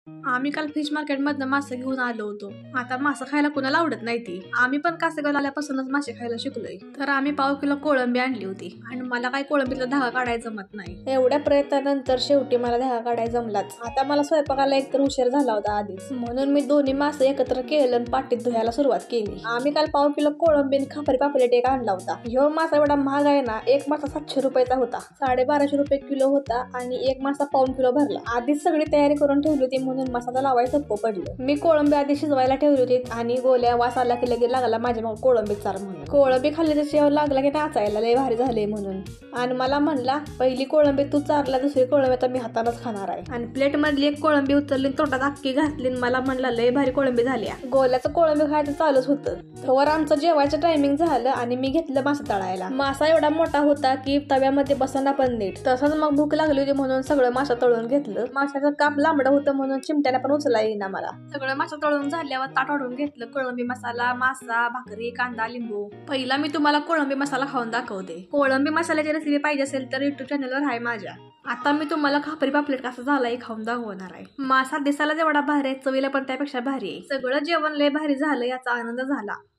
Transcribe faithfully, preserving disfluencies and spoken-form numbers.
आम्ही काल fish market मधनं मासे घेऊन आलो होतो. आता मासे खायला कुणाला आवडत नाही ती. आम्ही पण कासेगाव आल्यापासूनच मासे खायला शिकलोय. तर आम्ही पाव किलो कोळंबी आणली होती आणि मला काही कोळंबीतला धागा काढायला जमत नाही. एवढ्या प्रयत्नानंतर शेवटी मला धागा काढायला जमलाच. आता मला स्वयंपाकाला एकतर उशीर झाला होता आधीच, म्हणून मी दोन्ही मासे एकत्र केलं आणि पाटीत धुवायला सुरुवात केली. आम्ही काल पाव किलो कोळंबी आणि खापरी पापलेट एक आणला होता. ह्यो मासा एवढा महाग आहे ना, एक मासा सातशे रुपयाचा होता, साडे बाराशे रुपये किलो होता आणि एक मासा पाऊन किलो भरला. आधीच सगळी तयारी करून ठेवली होती म्हणून मसाला लावायला सोपं पडलं. मी कोळंबी आधी शिजवायला ठेवली होती आणि गोल्या वास आला की लगेच लागला माझ्या मग कोळंबी चार म्हणून. कोळंबी खाल्ली तर शेव लागला की नाचायला लय भारी झाले म्हणून. आणि मला म्हणला पहिली कोळंबी तू चारला, दुसरी कोळंबी आता मी हातानच खाणार आहे. आणि प्लेट मधली एक कोळंबी उचलली, तोटात अख्खी घातली. मला म्हणला लय भारी कोळंबी झाली. गोल्याचं कोळंबी खायचं चालूच होतं. तोवर आमचं जेवायचं टायमिंग झालं आणि मी घेतलं मासा तळायला. मासा एवढा मोठा होता की तव्यामध्ये बसना पण नीट. तसंच मग भूक लागली होती म्हणून सगळं मासा तळून घेतलं. माशाचं काप लांबडं होतं म्हणून चिमट्याला पण उचला येईना मला. सगळं मासा तळून झाल्यावर ताट वाढून घेतलं. कोळंबी मसाला, मासा, भाकरी, कांदा, लिंबू. पहिला मी तुम्हाला कोळंबी मसाला खाऊन दाखवते. कोळंबी मसाल्याची रेसिपी पाहिजे असेल तर युट्यूब चॅनलवर आहे माझ्या. आता मी तुम्हाला खापरी पापलेट कसं झालाय खाऊन दाखवणार आहे. मासा दिसायला जेवढा भारी आहे, चवीला पण त्यापेक्षा भारी आहे. सगळं जेवण लय भारी झालं याचा आनंद झाला.